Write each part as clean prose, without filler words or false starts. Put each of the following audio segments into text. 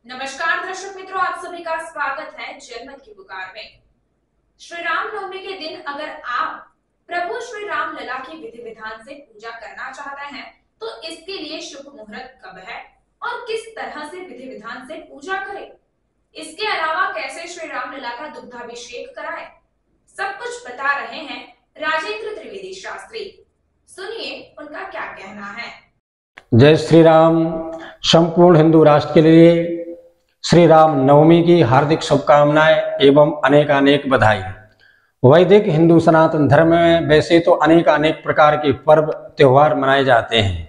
नमस्कार दर्शक मित्रों, आप सभी का स्वागत है जनमत की पुकार में। श्री राम नवमी के दिन अगर आप प्रभु श्री राम लला की विधि विधान से पूजा करना चाहते हैं तो इसके लिए शुभ मुहूर्त कब है और किस तरह से विधि विधान से पूजा करें, इसके अलावा कैसे श्री राम लला का दुग्धाभिषेक कराएं, सब कुछ बता रहे हैं राजेंद्र त्रिवेदी शास्त्री। सुनिए उनका क्या कहना है। जय श्री राम। संपूर्ण हिंदू राष्ट्र के लिए श्री राम नवमी की हार्दिक शुभकामनाएं एवं अनेक बधाई। वैदिक हिंदू सनातन धर्म में वैसे तो अनेक प्रकार के पर्व त्योहार मनाए जाते हैं।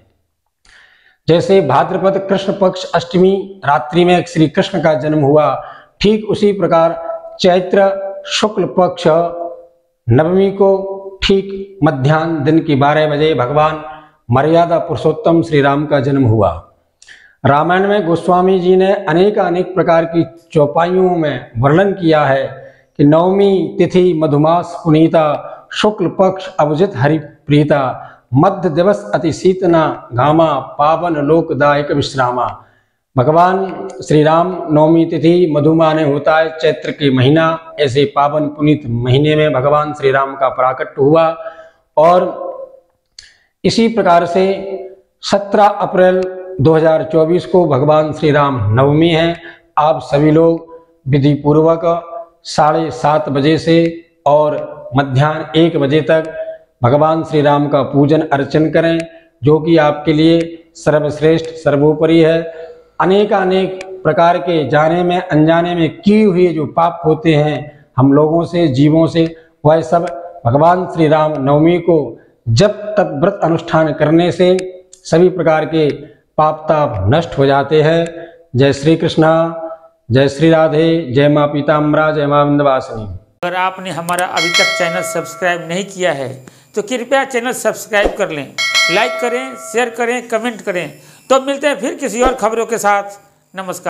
जैसे भाद्रपद कृष्ण पक्ष अष्टमी रात्रि में श्री कृष्ण का जन्म हुआ, ठीक उसी प्रकार चैत्र शुक्ल पक्ष नवमी को ठीक मध्याह्न दिन की 12 बजे भगवान मर्यादा पुरुषोत्तम श्री राम का जन्म हुआ। रामायण में गोस्वामी जी ने अनेक प्रकार की चौपाइयों में वर्णन किया है कि नवमी तिथि मधुमास पुनीता, शुक्ल पक्ष अवजित हरि प्रीता, मध्य दिवस अति शीतना घामा, पावन लोकदायक विश्रामा। भगवान श्री राम नवमी तिथि मधु माने होता है चैत्र के महीना। ऐसे पावन पुनीत महीने में भगवान श्री राम का प्राकट्य हुआ और इसी प्रकार से 17 अप्रैल 2024 को भगवान श्री राम नवमी है। आप सभी लोग विधि पूर्वक 7:30 बजे से और मध्याह्न 1 बजे तक भगवान श्री राम का पूजन अर्चन करें, जो कि आपके लिए सर्वश्रेष्ठ सर्वोपरि है। अनेक प्रकार के जाने में अनजाने में किए हुए जो पाप होते हैं हम लोगों से जीवों से, वह सब भगवान श्री राम नवमी को जब तक व्रत अनुष्ठान करने से सभी प्रकार के पाप ताप नष्ट हो जाते हैं। जय श्री कृष्णा, जय श्री राधे, जय माँ पीताम्बरा, जय माँ विंध्यवासिनी। अगर आपने हमारा अभी तक चैनल सब्सक्राइब नहीं किया है तो कृपया चैनल सब्सक्राइब कर लें, लाइक करें, शेयर करें, कमेंट करें। तो मिलते हैं फिर किसी और खबरों के साथ। नमस्कार।